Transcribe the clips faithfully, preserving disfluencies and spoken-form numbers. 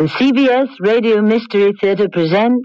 The C B S Radio Mystery Theater presents...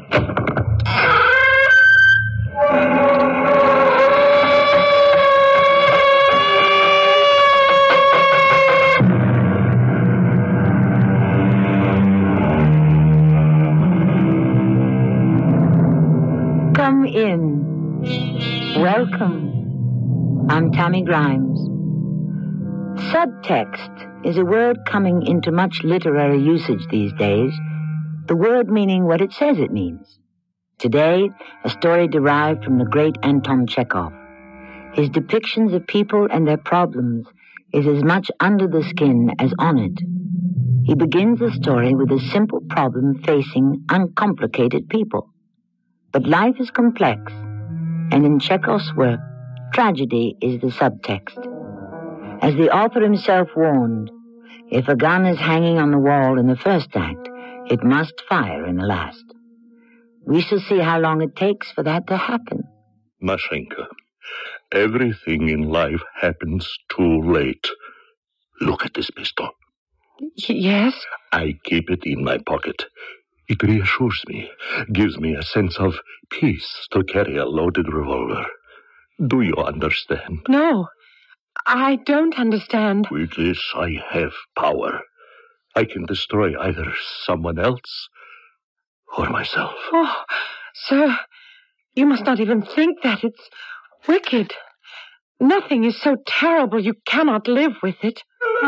Come in. Welcome. I'm Tammy Grimes. Subtext is a word coming into much literary usage these days, the word meaning what it says it means. Today, a story derived from the great Anton Chekhov. His depictions of people and their problems is as much under the skin as on it. He begins the story with a simple problem facing uncomplicated people. But life is complex, and in Chekhov's work, tragedy is the subtext. As the author himself warned, if a gun is hanging on the wall in the first act, it must fire in the last. We shall see how long it takes for that to happen. Mashenka, everything in life happens too late. Look at this pistol. Y- yes? I keep it in my pocket. It reassures me, gives me a sense of peace to carry a loaded revolver. Do you understand? No, I don't understand. With this, I have power. I can destroy either someone else or myself. Oh, sir, you must not even think that. It's wicked. Nothing is so terrible you cannot live with it.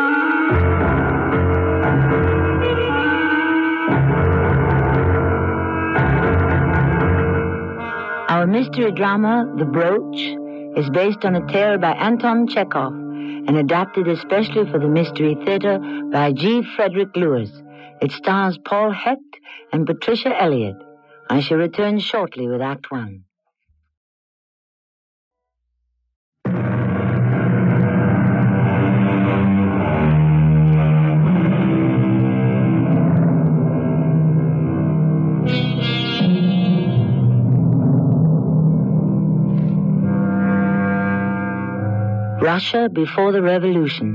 Our mystery drama, The Brooch, is based on a tale by Anton Chekhov and adapted especially for the Mystery Theater by G. Frederick Lewis. It stars Paul Hecht and Patricia Elliott. I shall return shortly with Act One. Russia before the Revolution.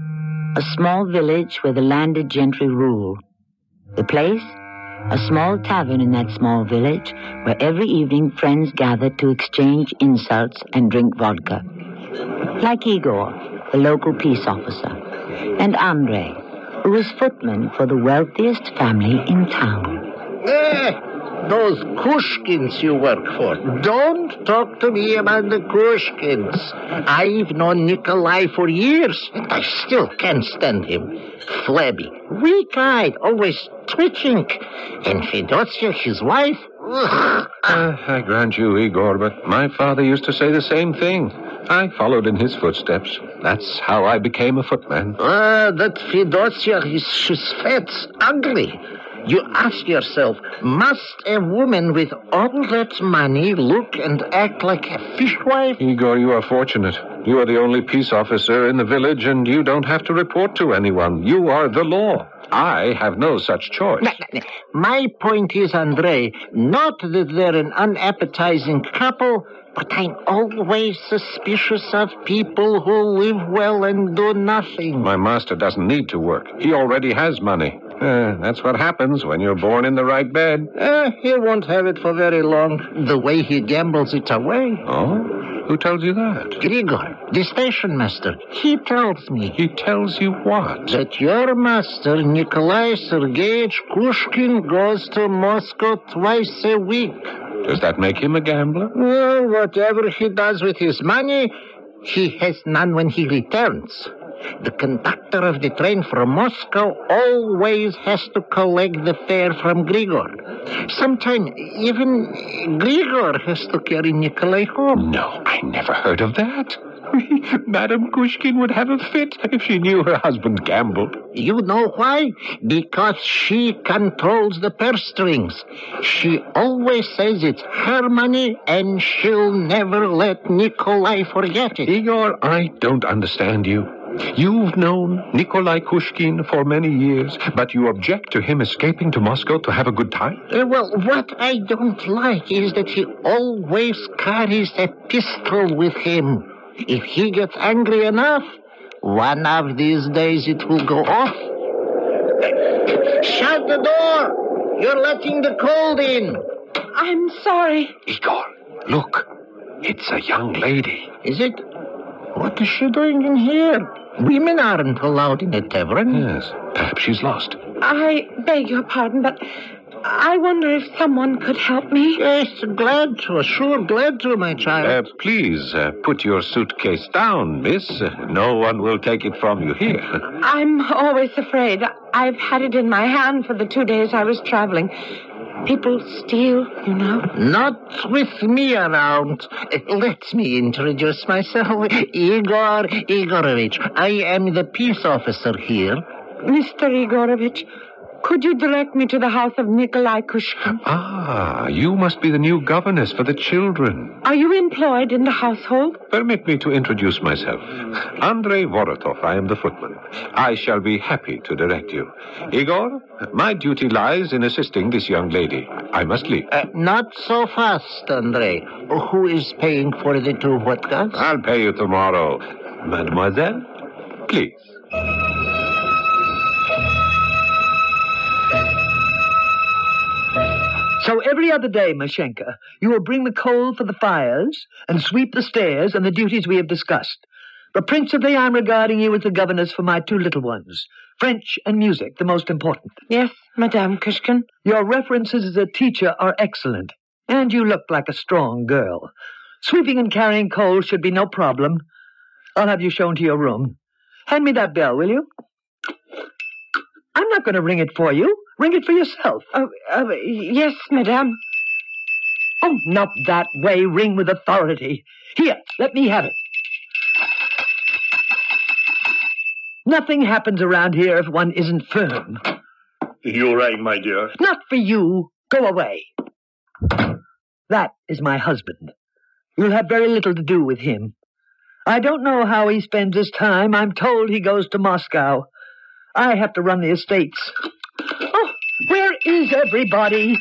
A small village where the landed gentry rule. The place? A small tavern in that small village where every evening friends gathered to exchange insults and drink vodka. Like Igor, the local peace officer, and Andrei, who was footman for the wealthiest family in town. Eh, those Kushkins you work for. Don't talk to me about the Kushkins. I've known Nikolai for years, and I still can't stand him. Flabby, weak-eyed, always twitching. And Fedosia, his wife, ugh. Uh, I grant you, Igor, but my father used to say the same thing. I followed in his footsteps. That's how I became a footman. Ah, that Fedosia, is, she's fat, ugly. You ask yourself, must a woman with all that money look and act like a fishwife? Igor, you are fortunate. You are the only peace officer in the village, and you don't have to report to anyone. You are the law. I have no such choice. No, no, no. My point is, Andrei, not that they're an unappetizing couple, but I'm always suspicious of people who live well and do nothing. My master doesn't need to work. He already has money. Uh, that's what happens when you're born in the right bed. Uh, he won't have it for very long, the way he gambles it away. Oh? Who tells you that? Grigor, the station master. He tells me. He tells you what? That your master, Nikolai Sergeyevich Kushkin, goes to Moscow twice a week. Does that make him a gambler? Well, whatever he does with his money, he has none when he returns. The conductor of the train from Moscow always has to collect the fare from Grigor. Sometimes even Grigor has to carry Nikolai home. No, I never heard of that. Madame Kushkin would have a fit if she knew her husband gambled. You know why? Because she controls the purse strings. She always says it's her money, and she'll never let Nikolai forget it. Igor, I don't understand you. You've known Nikolai Kushkin for many years, but you object to him escaping to Moscow to have a good time? Uh, well, what I don't like is that he always carries a pistol with him. If he gets angry enough, one of these days it will go off. Shut the door! You're letting the cold in. I'm sorry. Igor, look. It's a young lady. Is it? What is she doing in here? Women aren't allowed in a tavern. Yes, perhaps she's lost. I beg your pardon, but I wonder if someone could help me. Yes, glad to. Sure, glad to, my child. Uh, please, uh, put your suitcase down, miss. Uh, no one will take it from you here. I'm always afraid. I've had it in my hand for the two days I was traveling. People steal, you know. Not with me around. Let me introduce myself. Igor Igorovich. I am the peace officer here. Mister Igorovich, could you direct me to the house of Nikolai Kushkin? Ah, you must be the new governess for the children. Are you employed in the household? Permit me to introduce myself. Andrei Vorotov, I am the footman. I shall be happy to direct you. Igor, my duty lies in assisting this young lady. I must leave. Uh, not so fast, Andrei. Who is paying for the two vodkas? I'll pay you tomorrow. Mademoiselle, please. So every other day, Mashenka, you will bring the coal for the fires and sweep the stairs and the duties we have discussed. But principally I'm regarding you as the governess for my two little ones. French and music, the most important. Yes, Madame Kushkin. Your references as a teacher are excellent, and you look like a strong girl. Sweeping and carrying coal should be no problem. I'll have you shown to your room. Hand me that bell, will you? I'm not going to ring it for you. Ring it for yourself. Uh, uh, yes, Madame. Oh, not that way. Ring with authority. Here, let me have it. Nothing happens around here if one isn't firm. You rang, my dear. Not for you. Go away. That is my husband. You'll have very little to do with him. I don't know how he spends his time. I'm told he goes to Moscow. I have to run the estates. Oh, where is everybody?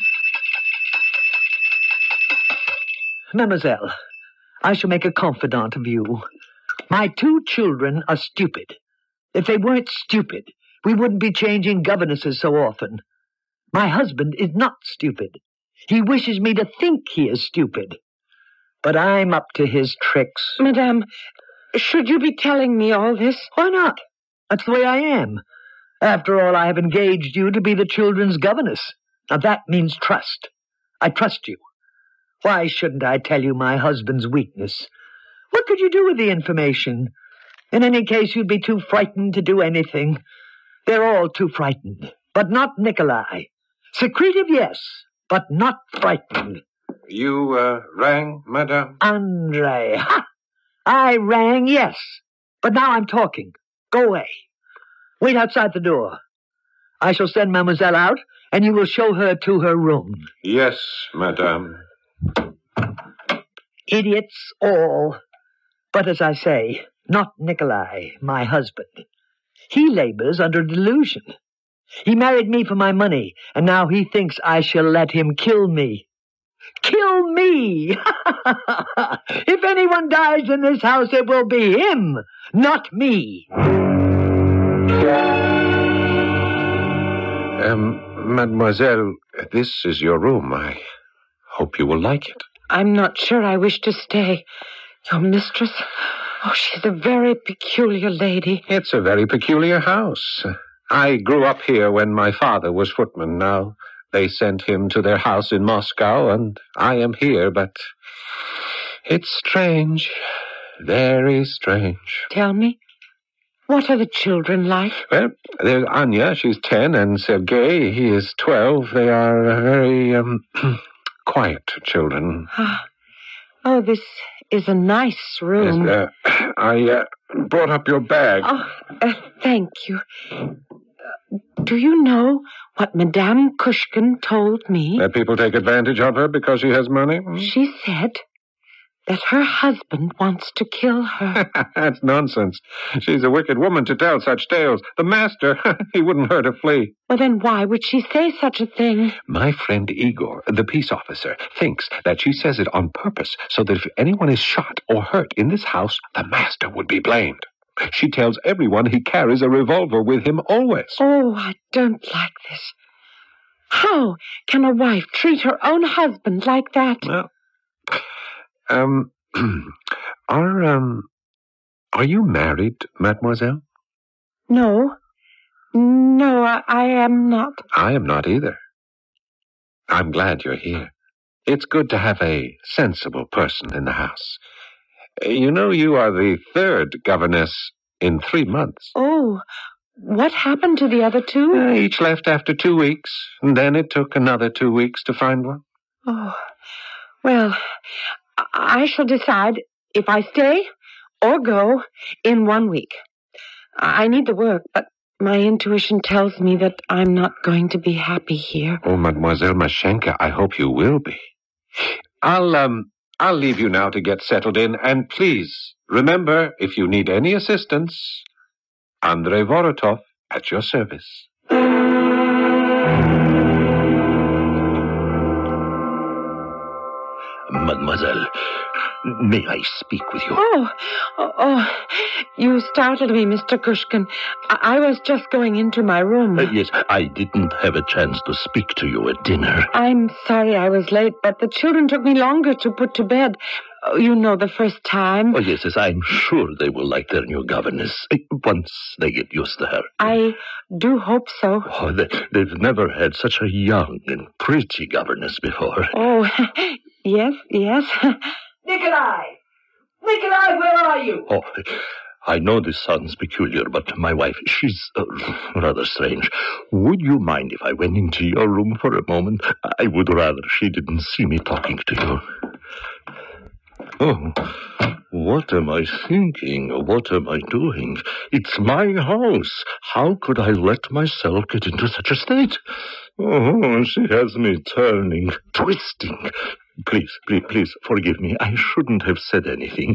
Mademoiselle, I shall make a confidant of you. My two children are stupid. If they weren't stupid, we wouldn't be changing governesses so often. My husband is not stupid. He wishes me to think he is stupid. But I'm up to his tricks. Madame, should you be telling me all this? Why not? That's the way I am. After all, I have engaged you to be the children's governess. Now that means trust. I trust you. Why shouldn't I tell you my husband's weakness? What could you do with the information? In any case, you'd be too frightened to do anything. They're all too frightened, but not Nikolai. Secretive, yes, but not frightened. You uh, rang, Madame? Andrei, ha! I rang, yes, but now I'm talking. Go away. Wait outside the door. I shall send Mademoiselle out, and you will show her to her room. Yes, Madame. Idiots all. But as I say, not Nikolai, my husband. He labors under delusion. He married me for my money, and now he thinks I shall let him kill me. Kill me! If anyone dies in this house, it will be him, not me. Um, Mademoiselle, this is your room. I hope you will like it. I'm not sure I wish to stay. Your mistress? Oh, she's a very peculiar lady. It's a very peculiar house. I grew up here when my father was footman. Now they sent him to their house in Moscow, and I am here, but it's strange. Very strange. Tell me, what are the children like? Well, there's Anya, she's ten, and Sergei, he is twelve. They are very, um, quiet children. Oh, this is a nice room. Yes, uh, I uh, brought up your bag. Oh, uh, thank you. Uh, do you know what Madame Kushkin told me? That people take advantage of her because she has money? Hmm? She said that her husband wants to kill her. That's nonsense. She's a wicked woman to tell such tales. The master, he wouldn't hurt a flea. Well, then why would she say such a thing? My friend Igor, the peace officer, thinks that she says it on purpose so that if anyone is shot or hurt in this house, the master would be blamed. She tells everyone he carries a revolver with him always. Oh, I don't like this. How can a wife treat her own husband like that? Well, um, are, um, are you married, mademoiselle? No. No, I, I am not. I am not either. I'm glad you're here. It's good to have a sensible person in the house. You know, you are the third governess in three months. Oh, what happened to the other two? Uh, each left after two weeks, and then it took another two weeks to find one. Oh, well, I shall decide if I stay or go in one week. I need the work, but my intuition tells me that I'm not going to be happy here. Oh, Mademoiselle Mashenka, I hope you will be. I'll, um, I'll leave you now to get settled in, and please, remember, if you need any assistance, Andrei Vorotov at your service. Mademoiselle, may I speak with you? Oh, oh, oh, you startled me, Mister Kushkin. I, I was just going into my room. Uh, yes, I didn't have a chance to speak to you at dinner. I'm sorry I was late, but the children took me longer to put to bed. Oh, you know, the first time. Oh, yes, yes, I'm sure they will like their new governess, uh, once they get used to her. I do hope so. Oh, they, they've never had such a young and pretty governess before. Oh, yes, yes. Nikolai! Nikolai, where are you? Oh, I know this sounds peculiar, but my wife, she's uh, rather strange. Would you mind if I went into your room for a moment? I would rather she didn't see me talking to you. Oh, what am I thinking? What am I doing? It's my house. How could I let myself get into such a state? Oh, she has me turning, twisting. Please, please, please, forgive me. I shouldn't have said anything.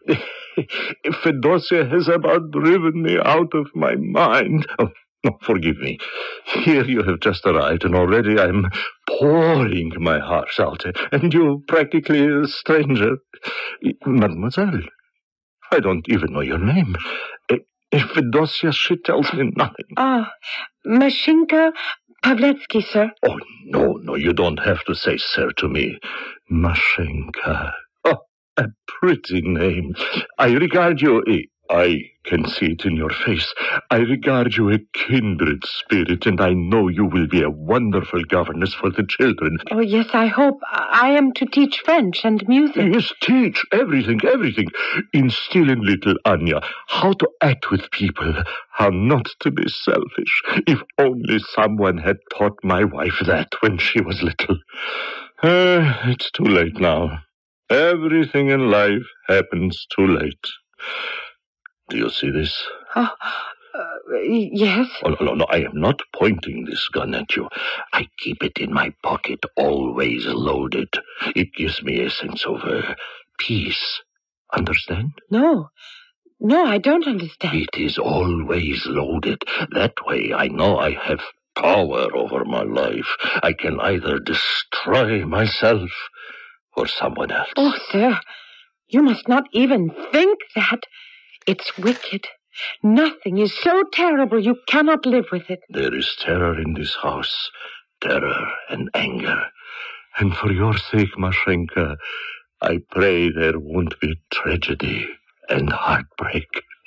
Fedosia has about driven me out of my mind. Oh, no, forgive me. Here you have just arrived, and already I'm pouring my heart out, and you're practically a stranger. Mademoiselle, I don't even know your name. If Fedosia, she tells me nothing. Ah, Mashinka Pavletsky, sir. Oh, no, no, you don't have to say sir to me. Mashenka. Oh, a pretty name. I regard you, I can see it in your face. I regard you a kindred spirit, and I know you will be a wonderful governess for the children. Oh, yes, I hope. I am to teach French and music. Yes, teach everything, everything. Instill in little Anya how to act with people, how not to be selfish. If only someone had taught my wife that when she was little. Uh, it's too late now. Everything in life happens too late. Do you see this? Oh, uh, yes. Oh, no, no, no, I am not pointing this gun at you. I keep it in my pocket, always loaded. It gives me a sense of uh, peace. Understand? No. No, I don't understand. It is always loaded. That way I know I have power over my life. I can either destroy myself or someone else. Oh, sir, you must not even think that. It's wicked. Nothing is so terrible you cannot live with it. There is terror in this house, terror and anger. And for your sake, Mashenka, I pray there won't be tragedy and heartbreak.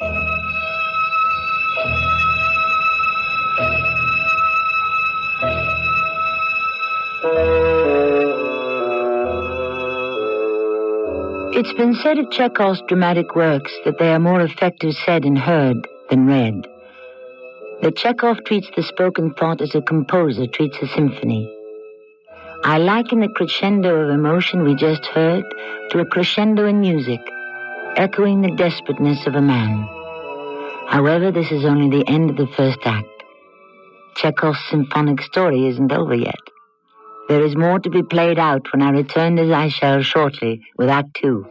It's been said of Chekhov's dramatic works that they are more effective said and heard than read. That Chekhov treats the spoken thought as a composer treats a symphony. I liken the crescendo of emotion we just heard to a crescendo in music, echoing the desperateness of a man. However, this is only the end of the first act. Chekhov's symphonic story isn't over yet. There is more to be played out when I return, as I shall shortly, with Act Two.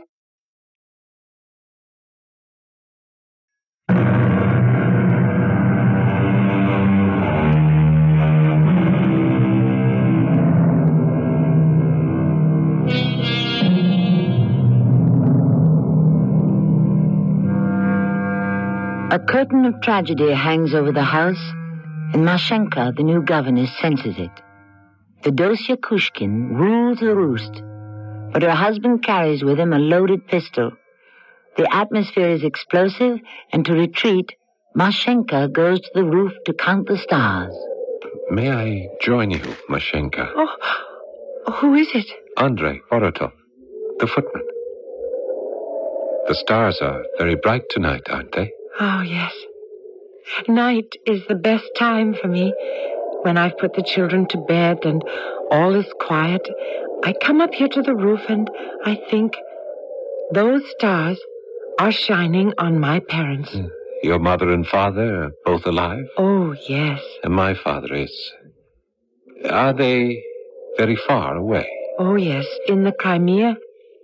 curtain of tragedy hangs over the house, and Mashenka, the new governess, senses it. Fedosia Kushkin rules the roost, but her husband carries with him a loaded pistol. The atmosphere is explosive, and to retreat, Mashenka goes to the roof to count the stars. May I join you, Mashenka? Oh, who is it? Andrei Orotov, the footman. The stars are very bright tonight, aren't they? Oh, yes. Night is the best time for me. When I've put the children to bed and all is quiet, I come up here to the roof and I think those stars are shining on my parents. Mm. Your mother and father are both alive? Oh, yes. And my father is. Are they very far away? Oh, yes, in the Crimea.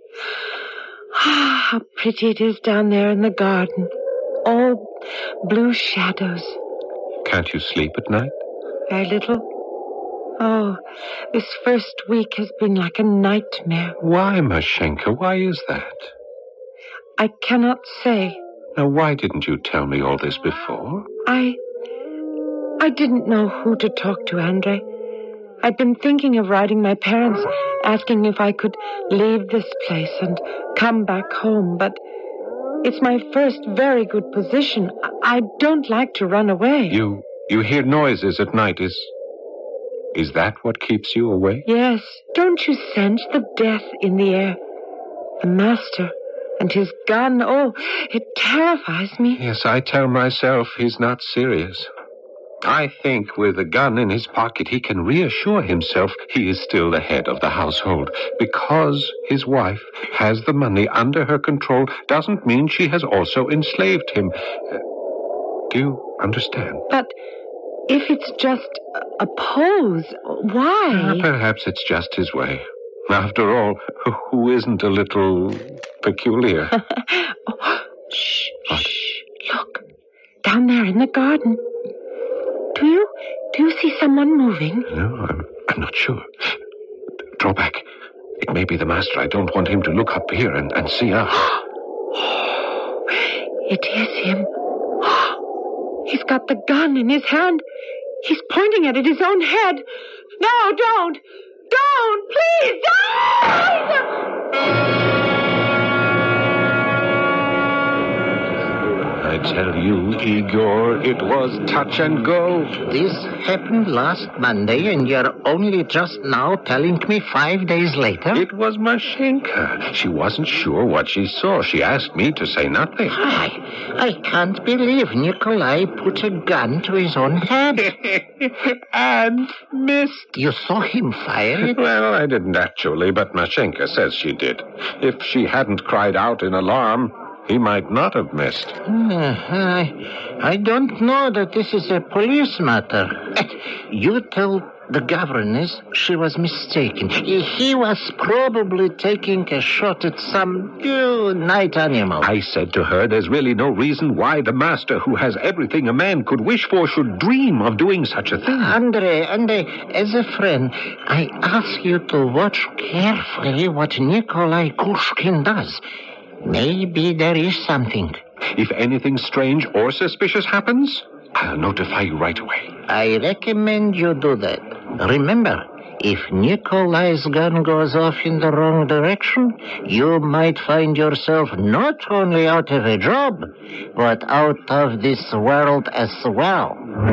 Ah, how pretty it is down there in the garden. All blue shadows. Can't you sleep at night? Very little. Oh, this first week has been like a nightmare. Why, Mashenka? Why is that? I cannot say. Now, why didn't you tell me all this before? I... I didn't know who to talk to, Andrei. I'd been thinking of writing my parents, asking if I could leave this place and come back home, but it's my first very good position. I don't like to run away. You... you hear noises at night. Is... is that what keeps you awake? Yes. Don't you sense the death in the air? The master and his gun, oh, it terrifies me. Yes, I tell myself he's not serious. I think with a gun in his pocket he can reassure himself he is still the head of the household. Because his wife has the money under her control doesn't mean she has also enslaved him. Uh, do you understand? But if it's just a pose, why? Uh, perhaps it's just his way. After all, who isn't a little peculiar? Oh, shh, shh. Look, down there in the garden. Do you, do you see someone moving? No, I'm, I'm not sure. Draw back. It may be the master. I don't want him to look up here and, and see us. It is him. He's got the gun in his hand. He's pointing it at his own head. No, don't. Don't, please, don't! I tell you, Igor, it was touch and go. This happened last Monday, and you're only just now telling me five days later? It was Mashenka. She wasn't sure what she saw. She asked me to say nothing. I, I can't believe Nikolai put a gun to his own head. And missed. You saw him fire it? Well, I didn't actually, but Mashenka says she did. If she hadn't cried out in alarm, he might not have missed. Uh, I, I don't know that this is a police matter. You tell the governess she was mistaken. He was probably taking a shot at some uh, night animal. I said to her there's really no reason why the master, who has everything a man could wish for, should dream of doing such a thing. Andre, Andre, as a friend, I ask you to watch carefully what Nikolai Kushkin does. Maybe there is something. If anything strange or suspicious happens, I'll notify you right away. I recommend you do that. Remember, if Nikolai's gun goes off in the wrong direction, you might find yourself not only out of a job, but out of this world as well.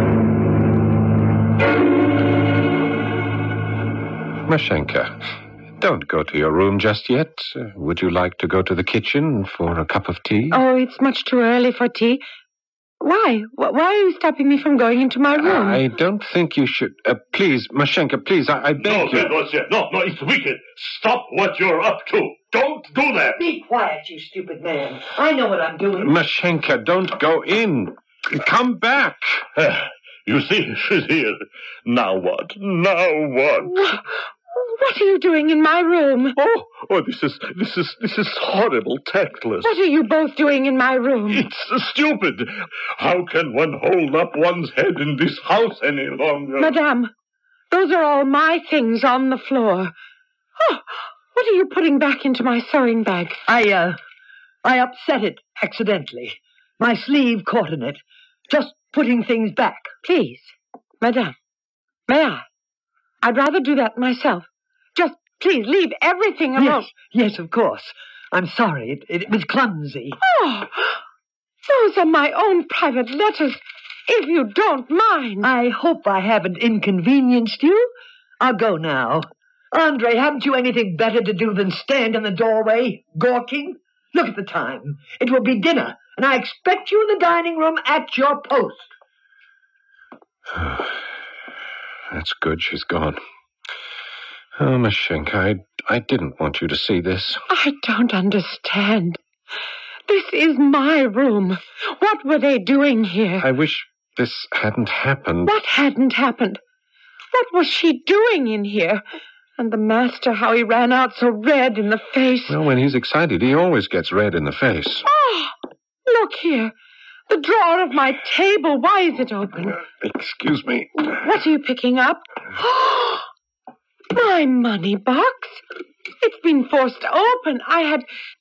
Mashenka, don't go to your room just yet. Uh, would you like to go to the kitchen for a cup of tea? Oh, it's much too early for tea. Why? Why are you stopping me from going into my room? I don't think you should. Uh, please, Mashenka, please, I, I beg no, you. Fedosia, no, no, it's wicked. Stop what you're up to. Don't do that. Be quiet, you stupid man. I know what I'm doing. Mashenka, don't go in. Come back. You see, she's here. Now what? Now what? What are you doing in my room? Oh, oh, this is, this is, this is horrible, tactless. What are you both doing in my room? It's uh, stupid. How can one hold up one's head in this house any longer? Madame, those are all my things on the floor. Oh, what are you putting back into my sewing bag? I, uh, I upset it accidentally. My sleeve caught in it. Just putting things back. Please, madame, may I? I'd rather do that myself. Just, please, leave everything alone. Yes, yes, of course. I'm sorry. It, it, it was clumsy. Oh, those are my own private letters, if you don't mind. I hope I haven't inconvenienced you. I'll go now. Andre, haven't you anything better to do than stand in the doorway, gawking? Look at the time. It will be dinner, and I expect you in the dining room at your post. That's good she's gone. Oh, Mashenka, I, I didn't want you to see this. I don't understand. This is my room. What were they doing here? I wish this hadn't happened. What hadn't happened? What was she doing in here? And the master, how he ran out so red in the face. Well, when he's excited, he always gets red in the face. Oh, look here. The drawer of my table, why is it open? Uh, excuse me. What are you picking up? My money box. It's been forced open. I had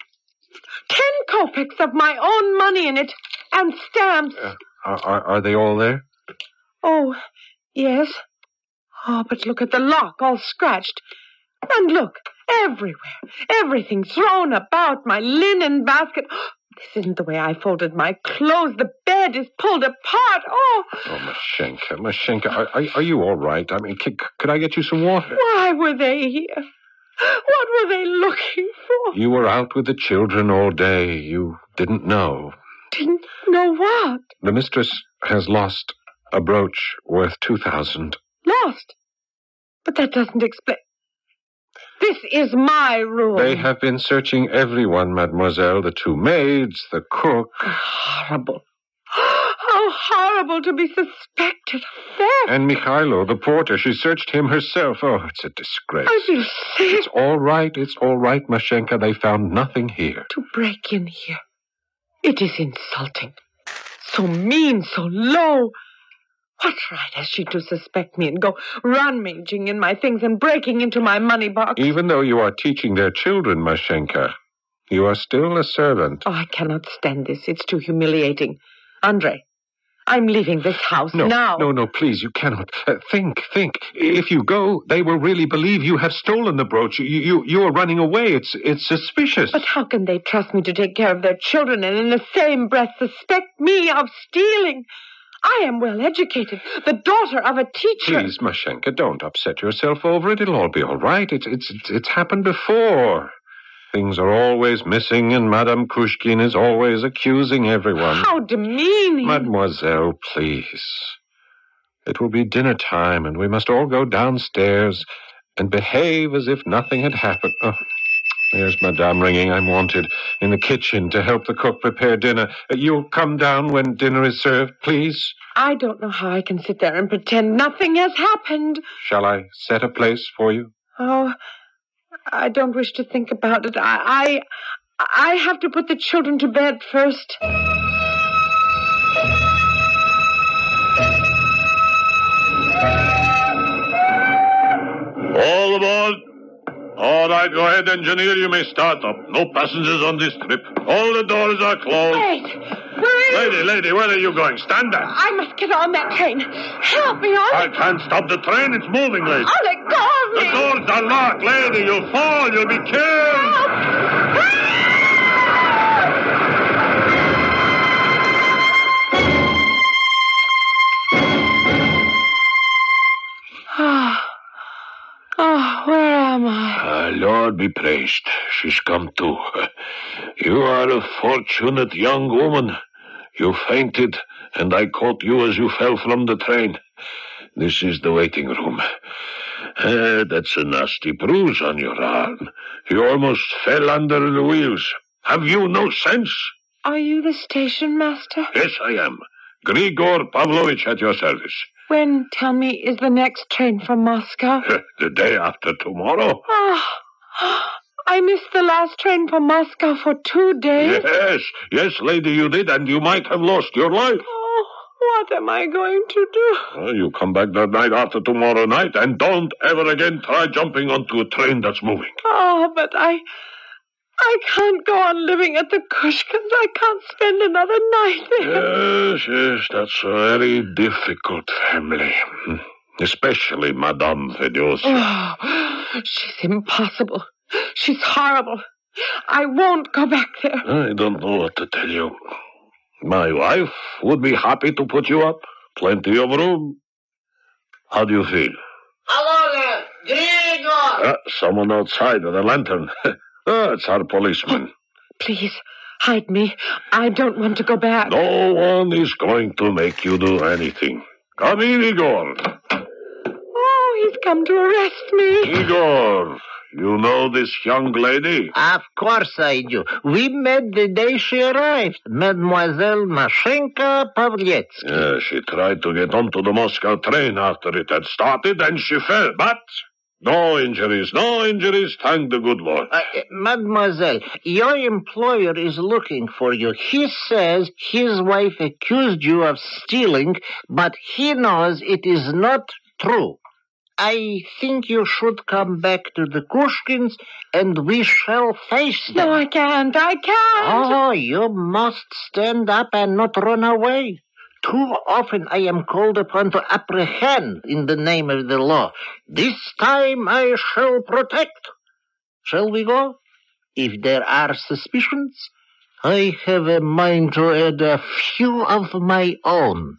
ten kopecks of my own money in it, and stamps. Uh, are, are they all there? Oh, yes. Oh, but look at the lock, all scratched. And look, everywhere, everything thrown about, my linen basket. This isn't the way I folded my clothes. The bed is pulled apart. Oh, Oh, Mashenka, Mashenka, are, are, are you all right? I mean, could, could I get you some water? why were they here? What were they looking for? You were out with the children all day. You didn't know. Didn't know what? The mistress has lost a brooch worth two thousand. Lost. But that doesn't explain. This is my room. They have been searching everyone, mademoiselle. The two maids, the cook. Horrible. How horrible to be suspected of theft. And Mikhailo, the porter. She searched him herself. Oh, it's a disgrace. I feel sick. It's all right. It's all right, Mashenka. They found nothing here. To break in here. It is insulting. So mean, so low. What right has she to suspect me and go rummaging in my things and breaking into my money box? Even though you are teaching their children, Mashenka, you are still a servant. Oh, I cannot stand this. It's too humiliating. Andre, I'm leaving this house No, now. no, no, please, you cannot. Uh, think, think. If you go, they will really believe you have stolen the brooch. You, you, you are running away. It's, it's suspicious. But how can they trust me to take care of their children and in the same breath suspect me of stealing? I am well educated, the daughter of a teacher. Please, Mashenka, don't upset yourself over it. It'll all be all right. It's, it's, it's, it's happened before. Things are always missing, and Madame Kushkin is always accusing everyone. How demeaning. Mademoiselle, please. It will be dinner time, and we must all go downstairs and behave as if nothing had happened. Oh, there's Madame ringing. I'm wanted in the kitchen to help the cook prepare dinner. Uh, You'll come down when dinner is served, please? I don't know how I can sit there and pretend nothing has happened. Shall I set a place for you? Oh, I don't wish to think about it. I, I, I have to put the children to bed first. All aboard. All right, go ahead, engineer. You may start up. No passengers on this trip. All the doors are closed. Wait, wait. Lady, lady, where are you going? Stand there. I must get on that train. Help me on I it. can't stop the train. It's moving, lady. Oh, let go of The me. doors are locked, lady. You'll fall. You'll be killed. Ah, oh, where am I? Uh, Lord be praised. She's come to. You are a fortunate young woman. You fainted, and I caught you as you fell from the train. This is the waiting room. Uh, that's a nasty bruise on your arm. You almost fell under the wheels. Have you no sense? Are you the station master? Yes, I am. Grigor Pavlovich at your service. When, tell me, is the next train from Moscow? The day after tomorrow? Ah, I missed the last train from Moscow for two days. Yes, yes, lady, you did, and you might have lost your life. Oh, what am I going to do? Well, you come back the night after tomorrow night, and don't ever again try jumping onto a train that's moving. Oh, but I... I can't go on living at the Kushkins. I can't spend another night there. Yes, yes, that's a very difficult family. Especially Madame Fedosia. Oh, she's impossible. She's horrible. I won't go back there. I don't know what to tell you. My wife would be happy to put you up. Plenty of room. How do you feel? Hello there, Gregor! Uh, someone outside with a lantern. Oh, it's our policeman. Please, hide me. I don't want to go back. No one is going to make you do anything. Come in, Igor. Oh, he's come to arrest me. Igor, you know this young lady? Of course I do. We met the day she arrived. Mademoiselle Mashenka Pavletsky. Yeah, she tried to get onto the Moscow train after it had started, and she fell. But no injuries, no injuries, thank the good Lord. Uh, mademoiselle, your employer is looking for you. He says his wife accused you of stealing, but he knows it is not true. I think you should come back to the Kushkins, and we shall face them. No, I can't. I can't. Oh, you must stand up and not run away. Too often I am called upon to apprehend in the name of the law. This time I shall protect. Shall we go? If there are suspicions, I have a mind to add a few of my own.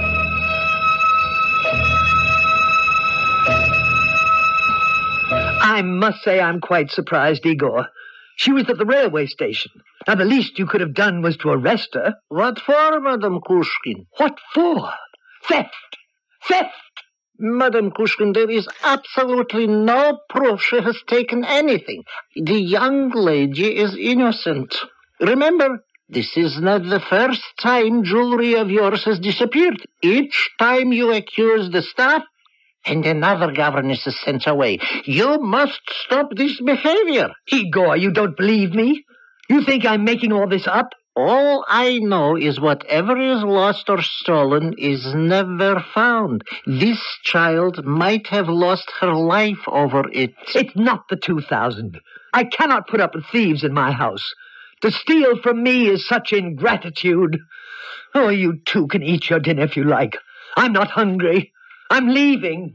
I must say I'm quite surprised, Igor. She was at the railway station. Now, the least you could have done was to arrest her. What for, Madame Kushkin? What for? Theft! Theft! Madame Kushkin, there is absolutely no proof she has taken anything. The young lady is innocent. Remember, this is not the first time jewelry of yours has disappeared. Each time you accuse the staff, and another governess is sent away. You must stop this behavior. Igor, you don't believe me? You think I'm making all this up? All I know is whatever is lost or stolen is never found. This child might have lost her life over it. It's not the two thousand. I cannot put up with thieves in my house. To steal from me is such ingratitude. Oh, you two can eat your dinner if you like. I'm not hungry. I'm leaving.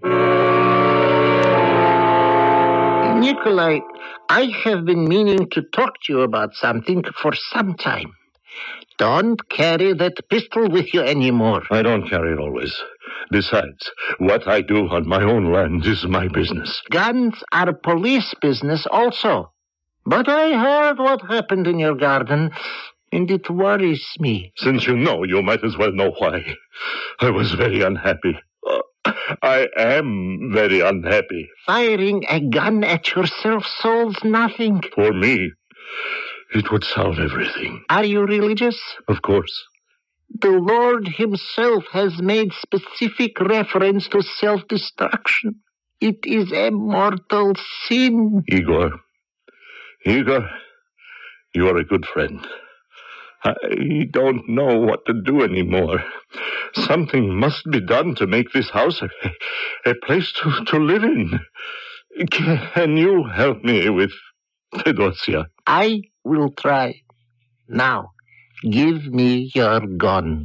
Nikolai, I have been meaning to talk to you about something for some time. Don't carry that pistol with you anymore. I don't carry it always. Besides, what I do on my own land is my business. Guns are police business also. But I heard what happened in your garden, and it worries me. Since you know, you might as well know why. I was very unhappy. I am very unhappy. Firing a gun at yourself solves nothing. For me, it would solve everything. Are you religious? Of course. The Lord himself has made specific reference to self-destruction. It is a mortal sin. Igor, Igor, you are a good friend. I don't know what to do anymore. Something must be done to make this house a, a place to, to live in. Can you help me with Fedosia? I will try. Now, give me your gun.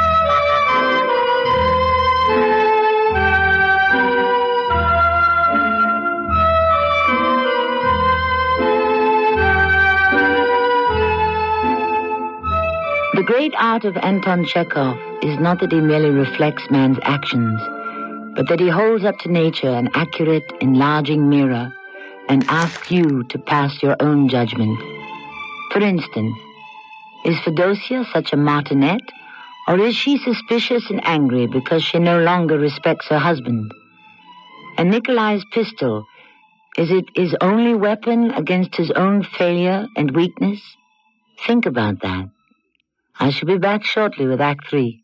The great art of Anton Chekhov is not that he merely reflects man's actions, but that he holds up to nature an accurate, enlarging mirror and asks you to pass your own judgment. For instance, is Fedosia such a martinet, or is she suspicious and angry because she no longer respects her husband? And Nikolai's pistol, is it his only weapon against his own failure and weakness? Think about that. I shall be back shortly with Act Three.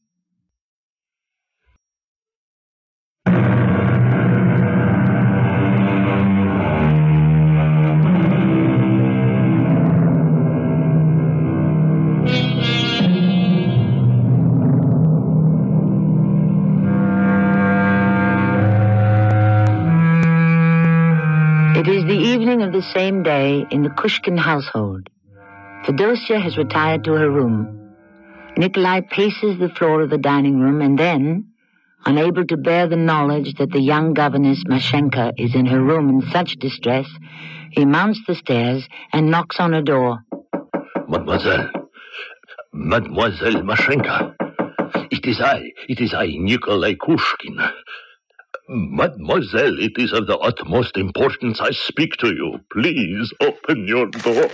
It is the evening of the same day in the Kushkin household. Fedosia has retired to her room. Nikolai paces the floor of the dining room and then, unable to bear the knowledge that the young governess Mashenka is in her room in such distress, he mounts the stairs and knocks on her door. Mademoiselle, Mademoiselle Mashenka, it is I, it is I, Nikolai Kushkin. Mademoiselle, it is of the utmost importance I speak to you. Please open your door.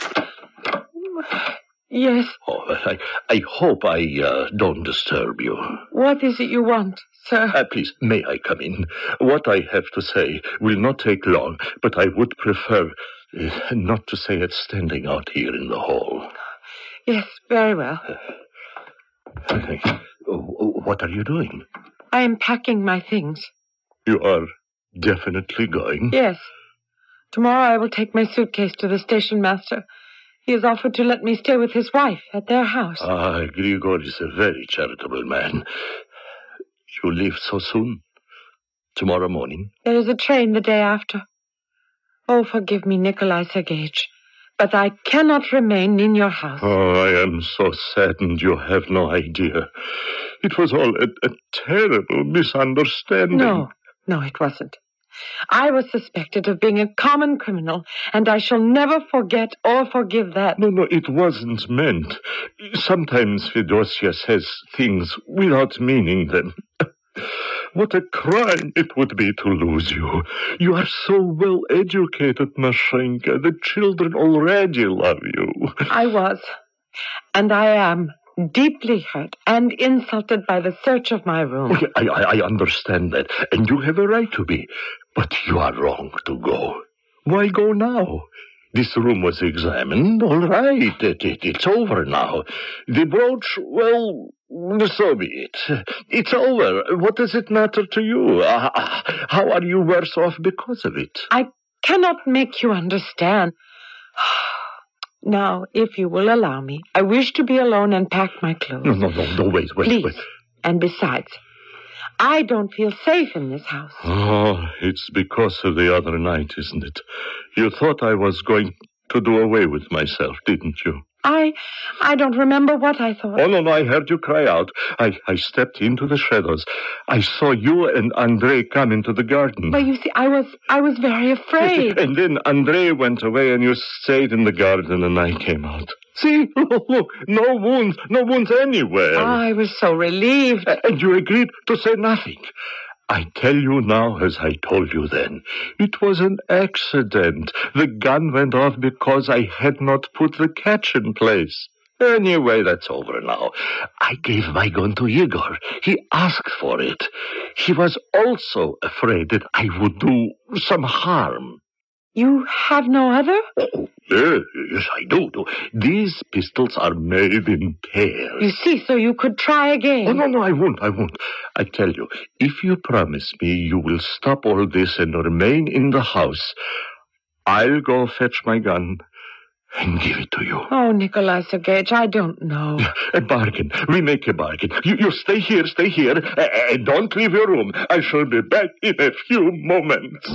Yes. Oh, I, I hope I uh, don't disturb you. What is it you want, sir? Uh, please, may I come in? What I have to say will not take long, but I would prefer uh, not to say it standing out here in the hall. Yes, very well. Uh, thank you. What are you doing? I am packing my things. You are definitely going? Yes. Tomorrow I will take my suitcase to the station master. He has offered to let me stay with his wife at their house. Ah, Grigor is a very charitable man. You leave so soon? Tomorrow morning? There is a train the day after. Oh, forgive me, Nikolai Sergeyevich, but I cannot remain in your house. Oh, I am so saddened you have no idea. It was all a, a terrible misunderstanding. No, no, it wasn't. I was suspected of being a common criminal, and I shall never forget or forgive that. No, no, it wasn't meant. Sometimes Fedosia says things without meaning them. What a crime it would be to lose you. You are so well educated, Mashenka. The children already love you. I was, and I am, deeply hurt and insulted by the search of my room. Okay, I, I, I understand that, and you have a right to be. But you are wrong to go. Why go now? This room was examined. All right, it, it, it's over now. The brooch, well, so be it. It's over. What does it matter to you? Uh, how are you worse off because of it? I cannot make you understand. Now, if you will allow me, I wish to be alone and pack my clothes. No, no, no, no, wait, wait, Please. wait. And besides, I don't feel safe in this house. Oh, it's because of the other night, isn't it? You thought I was going to do away with myself, didn't you? I I don't remember what I thought. Oh, no, no, I heard you cry out. I, I stepped into the shadows. I saw you and Andrei come into the garden. But you see, I was I was very afraid. And then Andrei went away and you stayed in the garden and I came out. See, look, no wounds, no wounds anywhere. I was so relieved. And you agreed to say nothing. I tell you now, as I told you then, it was an accident. The gun went off because I had not put the catch in place. Anyway, that's over now. I gave my gun to Igor. He asked for it. He was also afraid that I would do some harm. You have no other? Oh, yes, yes, I do. do. These pistols are made in pairs. You see, so you could try again. Oh, no, no, I won't, I won't. I tell you, if you promise me you will stop all this and remain in the house, I'll go fetch my gun and give it to you. Oh, Nikolai Sergeyevich, I don't know. A bargain. We make a bargain. You, you stay here, stay here, and don't leave your room. I shall be back in a few moments.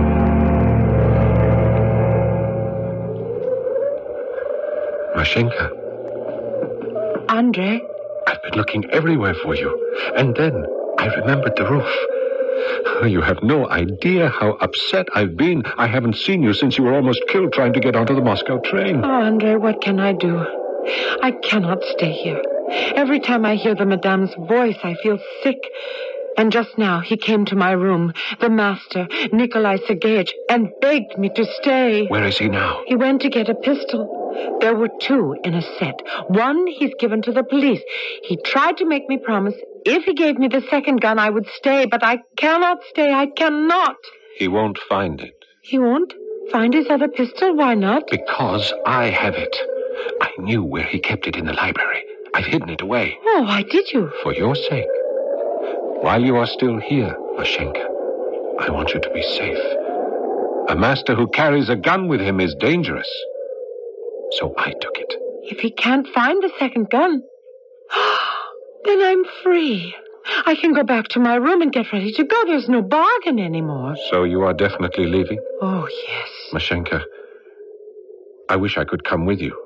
Mashenka. Andrei? I've been looking everywhere for you. And then I remembered the roof. You have no idea how upset I've been. I haven't seen you since you were almost killed trying to get onto the Moscow train. Oh, Andrei, what can I do? I cannot stay here. Every time I hear the madame's voice, I feel sick. And just now he came to my room, the master, Nikolai Sergeyevich, and begged me to stay. Where is he now? He went to get a pistol. There were two in a set. One he's given to the police. He tried to make me promise if he gave me the second gun, I would stay, but I cannot stay. I cannot. He won't find it. He won't find his other pistol? Why not? Because I have it. I knew where he kept it in the library. I've hidden it away. Oh, why did you? For your sake. While you are still here, Mashenka, I want you to be safe. A master who carries a gun with him is dangerous. So I took it. If he can't find the second gun, then I'm free. I can go back to my room and get ready to go. There's no bargain anymore. So you are definitely leaving? Oh, yes. Mashenka, I wish I could come with you.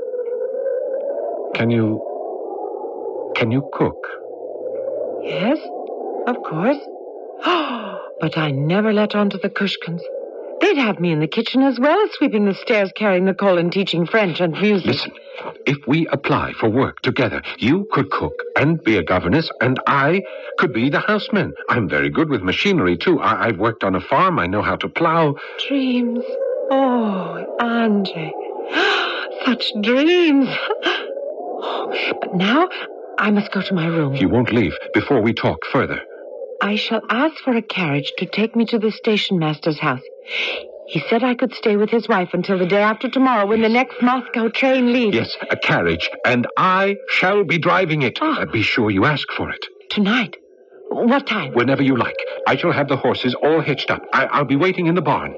Can you... Can you cook? Yes, of course. But I never let on to the Kushkins. They'd have me in the kitchen as well as sweeping the stairs, carrying the coal, and teaching French and music. Listen, if we apply for work together, you could cook and be a governess, and I could be the houseman. I'm very good with machinery, too. I- I've worked on a farm. I know how to plow. Dreams. Oh, Andre. Such dreams. But now I must go to my room. You won't leave before we talk further. I shall ask for a carriage to take me to the station master's house. He said I could stay with his wife until the day after tomorrow when the next Moscow train leaves. Yes, a carriage, and I shall be driving it. Oh. Uh, be sure you ask for it. Tonight? What time? Whenever you like. I shall have the horses all hitched up. I- I'll be waiting in the barn.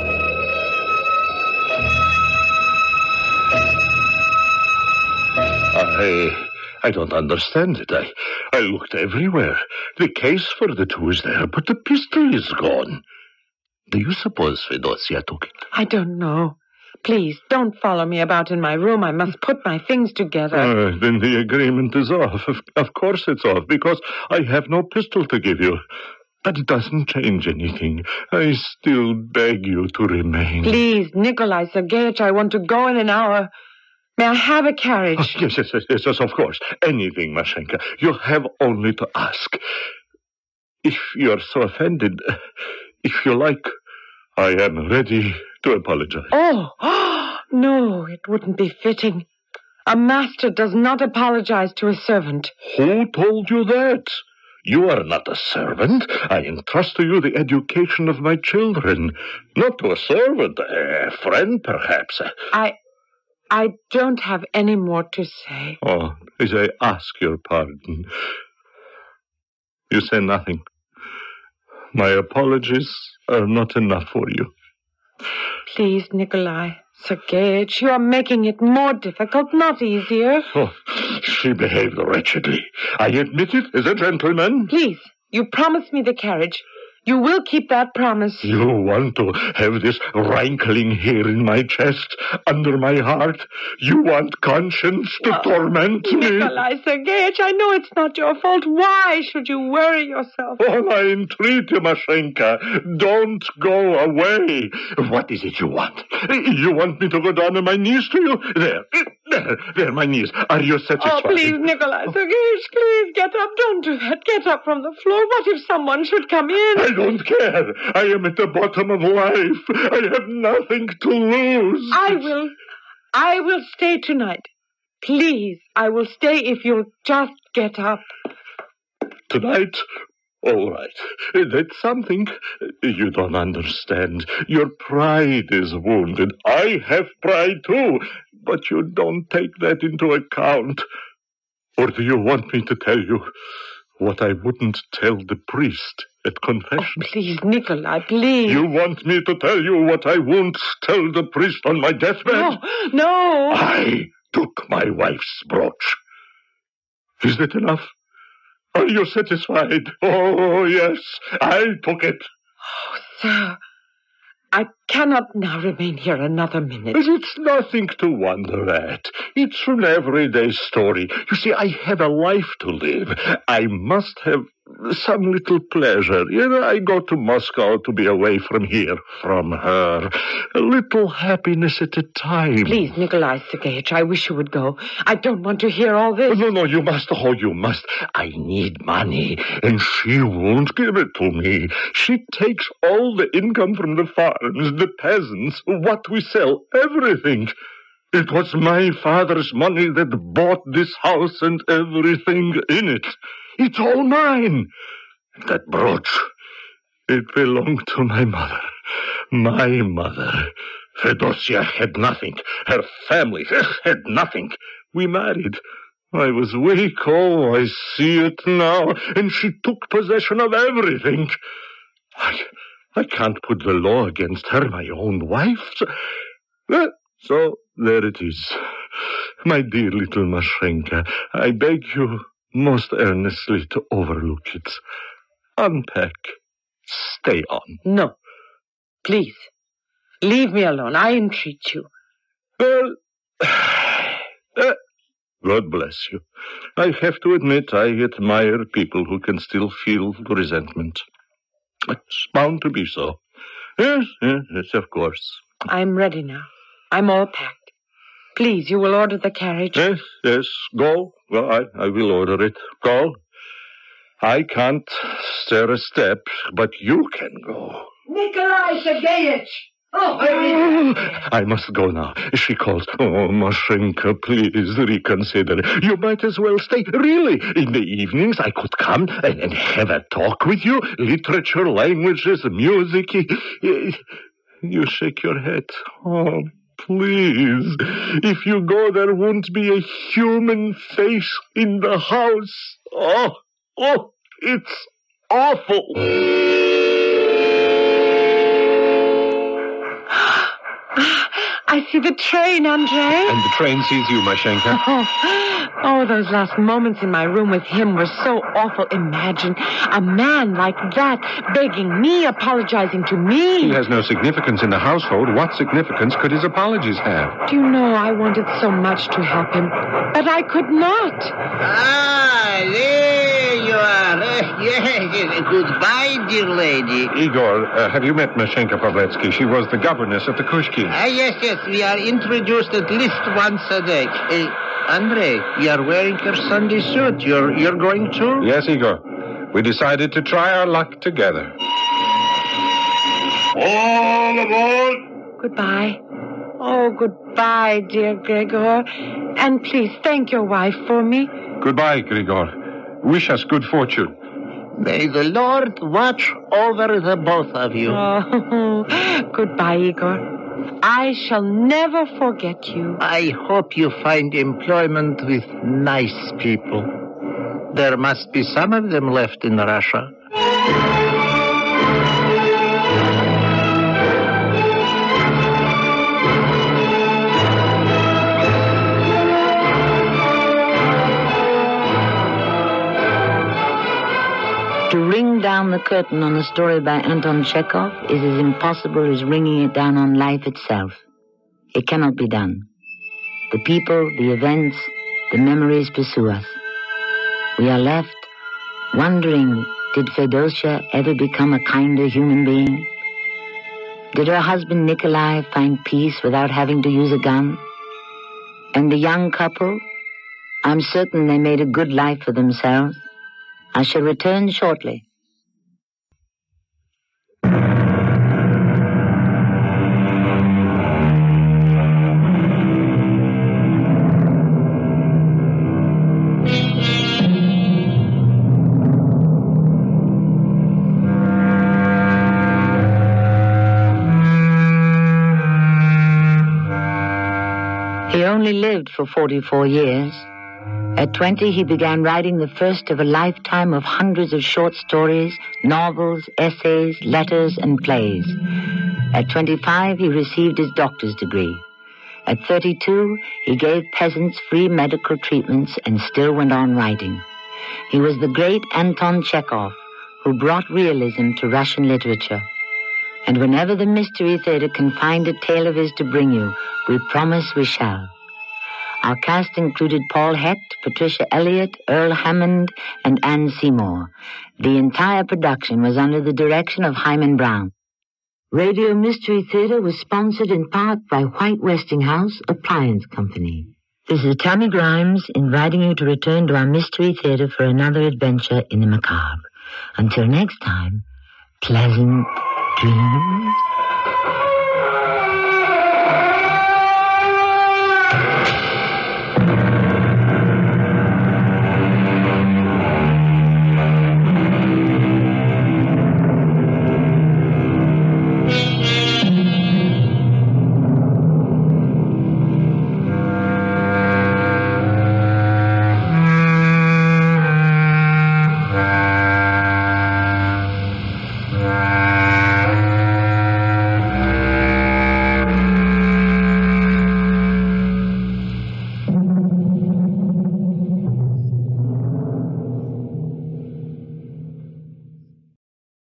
I... I don't understand it. I, I looked everywhere. The case for the two is there, but the pistol is gone. Do you suppose Fedosia took it? I don't know. Please, don't follow me about in my room. I must put my things together. Uh, then the agreement is off. Of, of course it's off, because I have no pistol to give you. But it doesn't change anything. I still beg you to remain. Please, Nikolai Sergeyevich, I want to go in an hour. May I have a carriage? Oh, yes, yes, yes, yes, of course. Anything, Mashenka. You have only to ask. If you're so offended, if you like, I am ready to apologize. Oh, no, it wouldn't be fitting. A master does not apologize to a servant. Who told you that? You are not a servant. I entrust to you the education of my children. Not to a servant, a friend, perhaps. I... I don't have any more to say. Oh, as I ask your pardon. You say nothing. My apologies are not enough for you. Please, Nikolai Sergeyevich, you are making it more difficult, not easier. Oh, she behaved wretchedly. I admit it as a gentleman. Please, you promised me the carriage. You will keep that promise. You want to have this rankling here in my chest, under my heart? You want conscience to Oh, torment me? Nikolai Sergeyevich, I know it's not your fault. Why should you worry yourself? Oh, I entreat you, Mashenka, don't go away. What is it you want? You want me to go down on my knees to you? There, there, there, my knees. Are you satisfied? Oh, please, Nikolai Sergeyevich, please, get up. Don't do that. Get up from the floor. What if someone should come in? I don't care. I am at the bottom of life. I have nothing to lose. I will. I will stay tonight. Please, I will stay if you'll just get up. Tonight? All right. That's something. You don't understand. Your pride is wounded. I have pride too. But you don't take that into account. Or do you want me to tell you what I wouldn't tell the priest at confession? Oh, please, Nikolai, please. You want me to tell you what I won't tell the priest on my deathbed? No, no. I took my wife's brooch. Is that enough? Are you satisfied? Oh, yes, I took it. Oh, sir, I cannot now remain here another minute. It's nothing to wonder at. It's an everyday story. You see, I have a life to live. I must have some little pleasure. You know, I go to Moscow to be away from here, from her. A little happiness at a time. Please, Nikolai Sergeyevich, I wish you would go. I don't want to hear all this. No, no, you must. Oh, you must. I need money, and she won't give it to me. She takes all the income from the farms, the peasants, what we sell, everything. It was my father's money that bought this house and everything in it. It's all mine. That brooch, it belonged to my mother. My mother. Fedosia had nothing. Her family had nothing. We married. I was weak. Oh, I see it now. And she took possession of everything. I, I can't put the law against her, my own wife. So, so there it is. My dear little Mashenka, I beg you, most earnestly to overlook it. Unpack. Stay on. No. Please. Leave me alone. I entreat you. Well, uh, God bless you. I have to admit I admire people who can still feel resentment. It's bound to be so. Yes, yes, yes, of course. I'm ready now. I'm all packed. Please, you will order the carriage. Yes, yes, go. Well, I, I will order it. Go. I can't stir a step, but you can go. Nikolai Sergeyevich! Oh, I must go now. She calls. Oh, Mashenka, please reconsider. You might as well stay. Really, in the evenings I could come and, and have a talk with you. Literature, languages, music. You shake your head. Oh, please. If you go, there won't be a human face in the house. Oh, oh, it's awful. I see the train, Andre. And the train sees you, Mashenka. Oh, oh, those last moments in my room with him were so awful. Imagine a man like that begging me, apologizing to me. He has no significance in the household. What significance could his apologies have? Do you know, I wanted so much to help him, but I could not. Ah, there you are. Uh, yes, goodbye, dear lady. Igor, uh, have you met Mashenka Pavletsky? She was the governess at the Kushkin. Ah, yes, yes, we are introduced at least once a day. Uh, Andre, you are wearing your Sunday suit. You're, you're going too? Yes, Igor. We decided to try our luck together. All aboard! Goodbye. Oh, goodbye, dear Gregor. And please thank your wife for me. Goodbye, Grigor. Wish us good fortune. May the Lord watch over the both of you. Oh, goodbye, Igor. I shall never forget you. I hope you find employment with nice people. There must be some of them left in Russia. To ring down the curtain on a story by Anton Chekhov is as impossible as ringing it down on life itself. It cannot be done. The people, the events, the memories pursue us. We are left wondering, did Fedosia ever become a kinder human being? Did her husband Nikolai find peace without having to use a gun? And the young couple? I'm certain they made a good life for themselves. I shall return shortly. He only lived for forty-four years. At twenty, he began writing the first of a lifetime of hundreds of short stories, novels, essays, letters, and plays. At twenty-five, he received his doctor's degree. At thirty-two, he gave peasants free medical treatments and still went on writing. He was the great Anton Chekhov, who brought realism to Russian literature. And whenever the Mystery Theater can find a tale of his to bring you, we promise we shall. Our cast included Paul Hecht, Patricia Elliott, Earl Hammond, and Anne Seymour. The entire production was under the direction of Hyman Brown. Radio Mystery Theater was sponsored in part by White Westinghouse Appliance Company. This is Tammy Grimes inviting you to return to our Mystery Theater for another adventure in the macabre. Until next time, pleasant dreams.